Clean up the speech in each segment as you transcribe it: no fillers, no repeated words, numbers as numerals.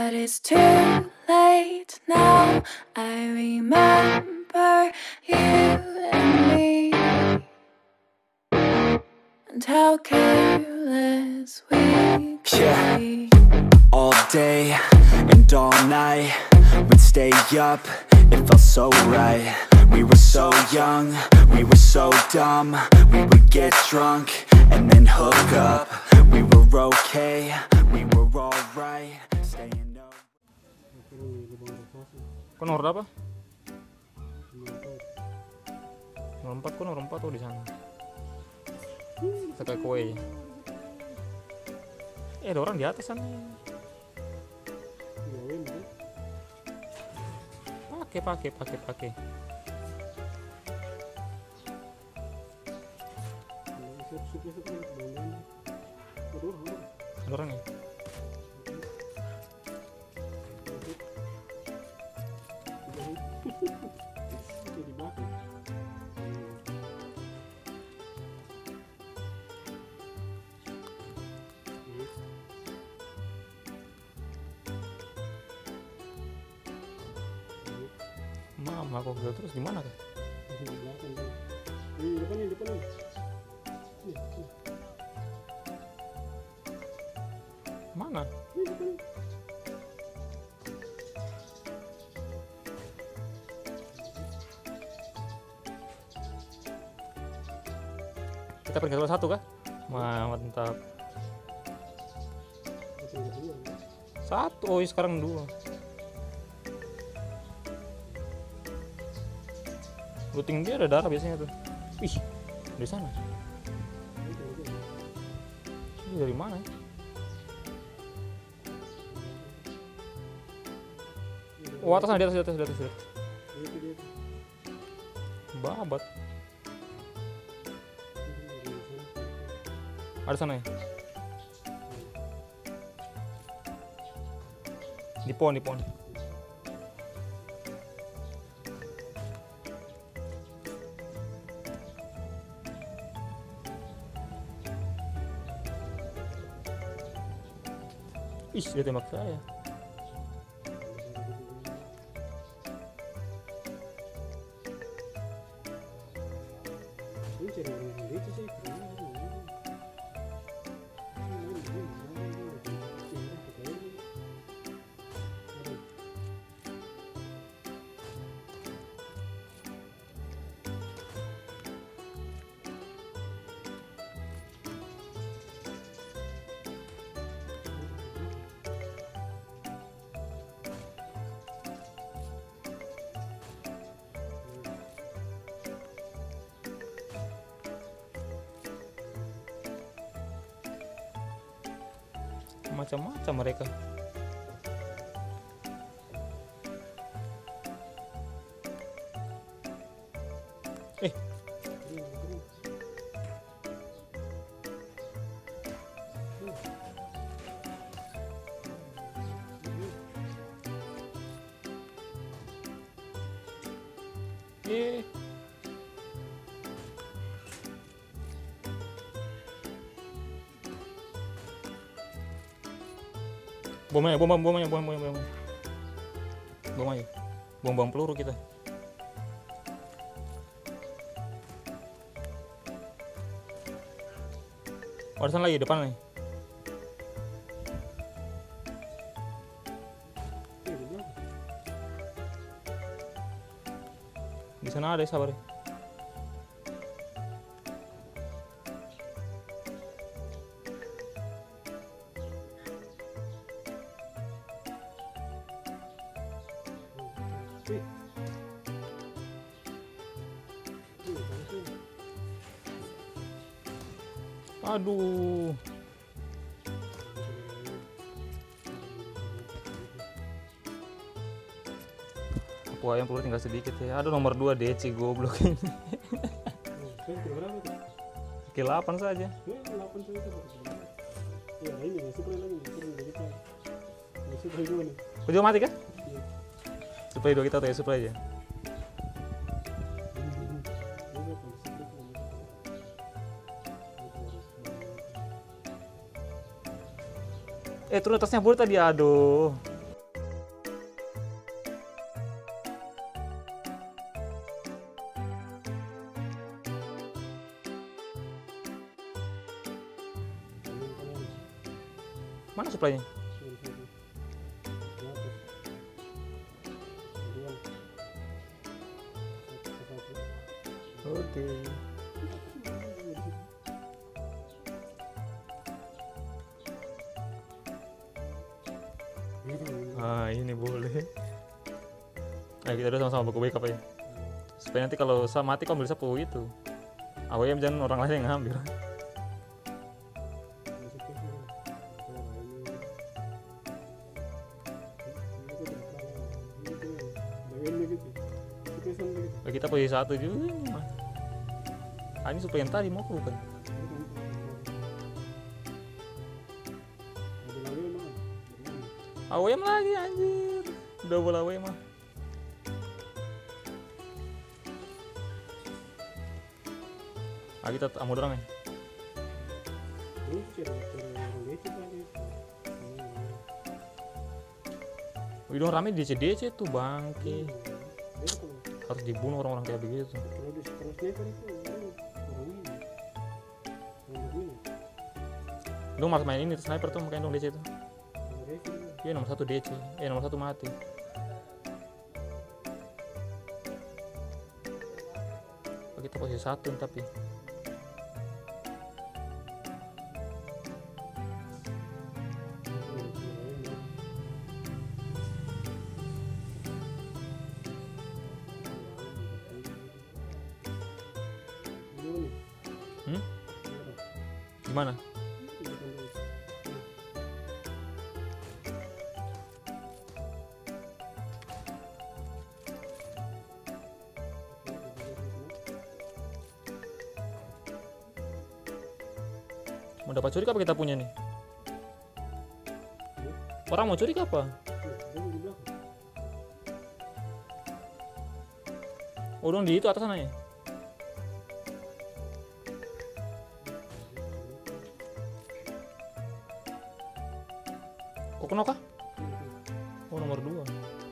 But it's too late now. I remember you and me, and how careless we could be. All day and all night, we'd stay up, it felt so right. We were so young, we were so dumb. We would get drunk and then hook up. We were okay, we were alright. Staying up. Kau nomor berapa? 04, kau nomor 4 tuh di sana. Pakai kue. Ada orang di atas sana. Pakai. Ada orang ya? Mama kok gagal terus gimana kan? Depan. Mana? Kita peringkat satu kah? Mantap. Satu, oh sekarang 2. Looting dia ada darah biasanya tuh. Ih, dari sana. Ini dari mana ya? Oh, atas, di atas. Babat. Ada sana ya? Di pohon. Ih, dia tembak saya. Macam-macam mereka. Bom aja. Bom peluru kita. Oh, ada sana lagi depan nih. Di sana ada, sabar ya. Aduh. Wah, yang peluru tinggal sedikit ya. Aduh, nomor 2 DC goblok ini. Oke, 8 saja. Kau juga mati kan? Supply 2 kita tuh ya, supply aja. Turun atasnya boleh tadi, aduh. supply-nya? Oke. Ah, ini boleh. Nah, kita udah sama-sama baku backup ya. Supaya nanti kalau mati kau ambil sapu itu. AWM jangan orang lain yang ngambil. Nah, kita posisi 1 juga. Ah, ini supaya yang tadi mau bukan? AWM lagi anjir. Double AWM mah. Ah, kita ammo dorang ya. Udah rame di DC tuh bangke. Harus dibunuh orang-orang kayak begitu. Lu malah main ini sniper tuh makanya dong DC tuh. Iya nomor 1 DC, nomor 1 mati. Kita posisi 1 tapi. Gimana? Mau dapat curi apa kita punya nih? Orang mau curi apa? Oh, dong di itu atas sana ya? Oh, kenapa? Oh, nomor 2.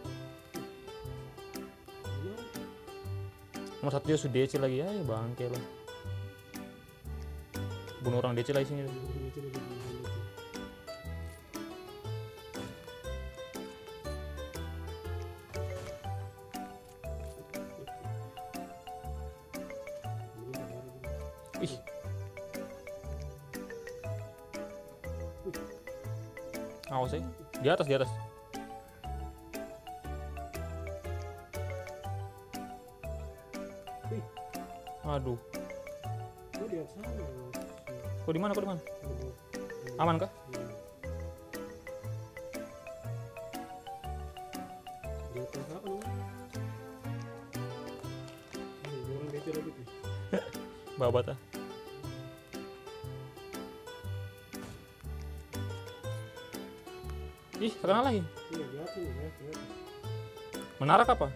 Nomor 1 dia sudah DC lagi ya, bangke lah. Bunuh orang DC lah sini. Ih. Awas sih. Di atas, di atas. Aduh. Kok di mana? Kok di mana? Aman kah? Babat ah. Ih, terkenal lagi. Menarak apa?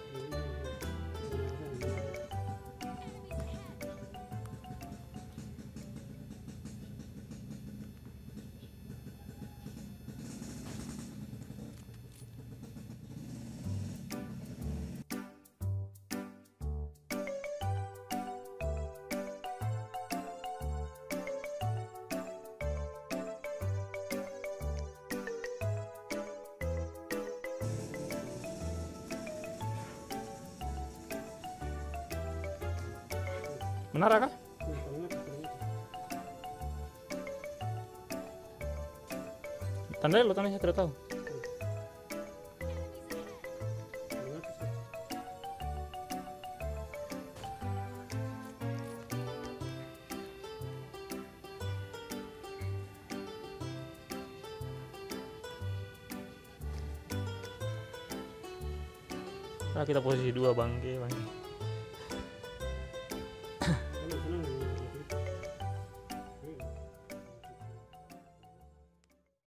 Menara kah? Tandanya lo, tandanya saya tidak tahu. Nah, kita posisi 2 bangke.